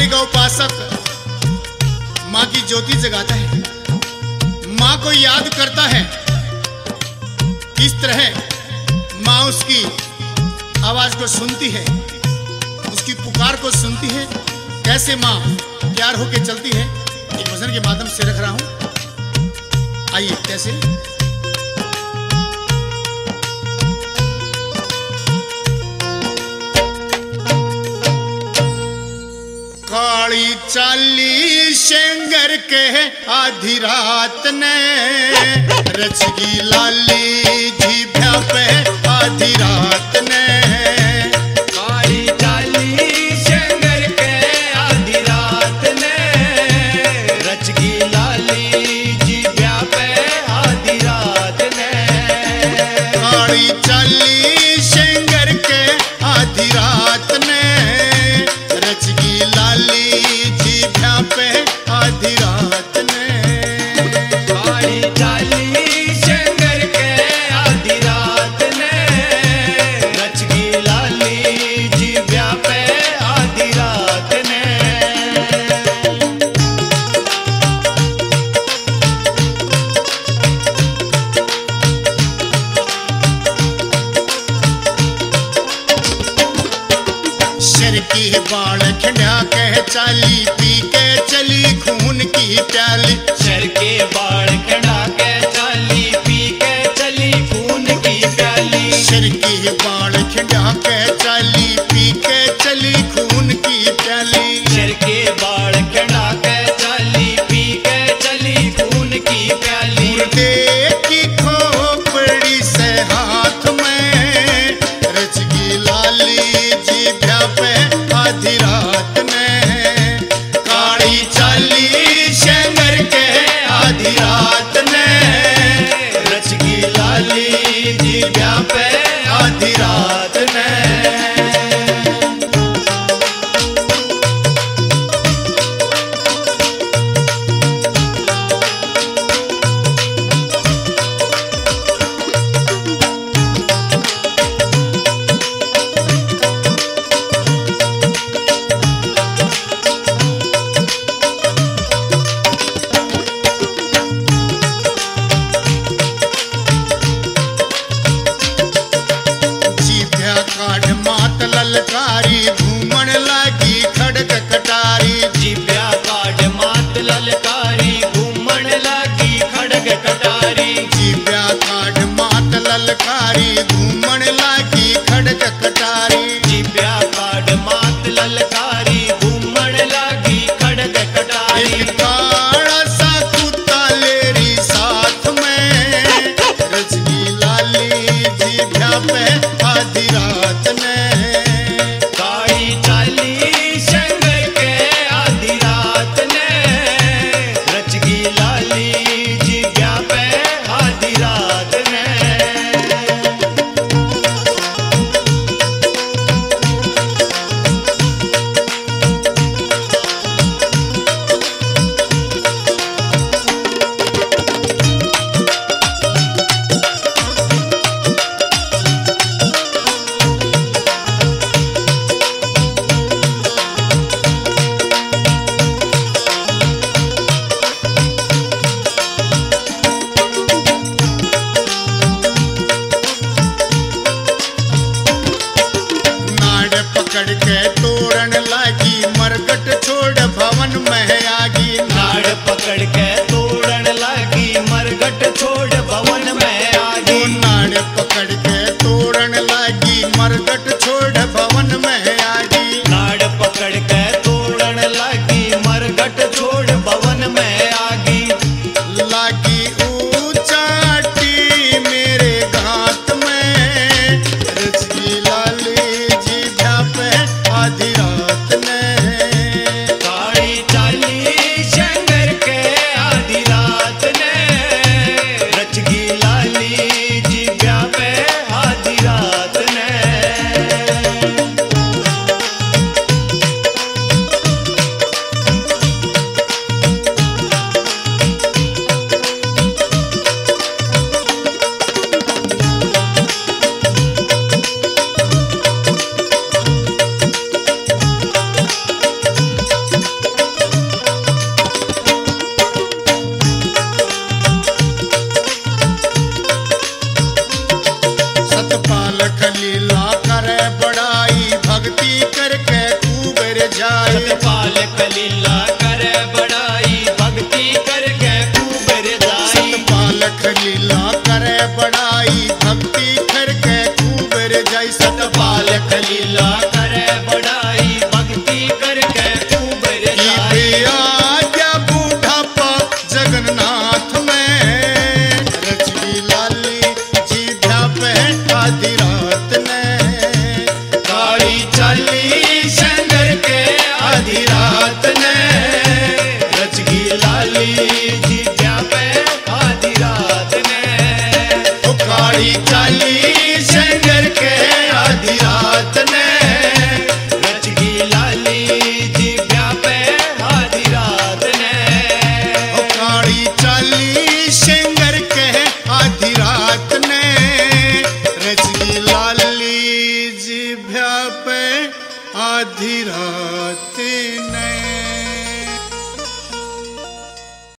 का उपासक माँ की ज्योति जगाता है, माँ को याद करता है। किस तरह माँ उसकी आवाज को सुनती है, उसकी पुकार को सुनती है, कैसे माँ प्यार होके चलती है, एक भजन के माध्यम से रख रहा हूं। आइए कैसे। काली चाली शेंगर के आधी रात ने रचगी लाली जीभ्या पे आधी रात ने। काली चाली शेंगर के आधी रात ने रचगी लाली जीभ्या पे आधी रात ने। काली चाली शेंगर के आधी रात ने रचगी लाली जीभ्या पे आधी रात ने। काली चाली शेंगर के आधी रात ने रचगी लाली जीभ्या पे आधी रात ने। शर की बाण खंडा कह चाली पी के चली खून की प्याली। शर के बाण खड़ा के चाली पी के चली खून की प्याली। शर की बाण खंडा कह चाली पी के चली खून की प्याली। शर के बाण खड़ा के चाली पी के चली खून की प्याली। मुर्दे की खोपड़ी से हाथ में रचगी लाली जीभ्या पे आधी रात ने। काली चाली शेंगर के आधी रात ने रचगी लाली जीभ्या पे आधी रात ने। जीभ्या काढ़ मात ललकारी घूमण लागी खड़ग कटारी। जीभ्या काढ़ मात ललकारी घूमण लागी खड़ग कटारी। जीभ्या काढ़ मात ललकारी घूमण लागी खड़ग कटारी। जीभ्या काढ़ मात ललकारी घूमण लागी खड़ग कटारी। एक काला सा कुत्ता लेरी साथ में रचगी लाली जीभ्या पे आधी रात ने। काली चाली शेंगर के आधी रात ने रचगी लाली जीभ्या पे आधी रात ने। नाड़ पकड़ के तोड़न लागी मरकट छोड़ भवन में आगी। नाड़ पकड़ के तोड़न लागी मरघट छोड़ भवन में आगी। नाड़ पकड़ के तोड़न लागी मरकट छोड़ भवन में आगी। नाड़ पकड़ के तोड़न लागी मरघट छोड़ भवन में आगी। लागी ऊंचाटी मेरे घात में रचगी लाली जीभ्या पे आधी रात ने। काली चाली शेंगर के आधी रात ने रचगी लाली जीभ्या पे आधी रात ने। सतपाल खलीला करे बड़ाई भक्ति करके कुबर जाए सतपाल खलीला करे बड़ाई भक्ति करके कुबर जाए सतपाल खलीला करे बड़ाई भक्ति करके कुबर जाए सतपाल खलीला करे बड़ाई भक्ति करके कुबर जाए आज्ञा बूढ़ापा जगन्नाथ में रचगी लाली जी पे आधी रात ने काली चाली शंकर के आधी रात ने रचगी लाली जी पे आधी रात ने काली चाली